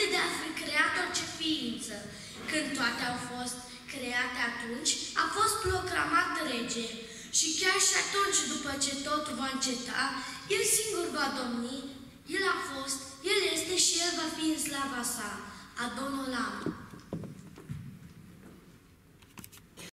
înainte de a fi creat orice ființă, când toate au fost create atunci, a fost proclamat rege. Și chiar și atunci, după ce totul va înceta, El singur va domni, El a fost, El este și El va fi în slava sa. Adon Olam.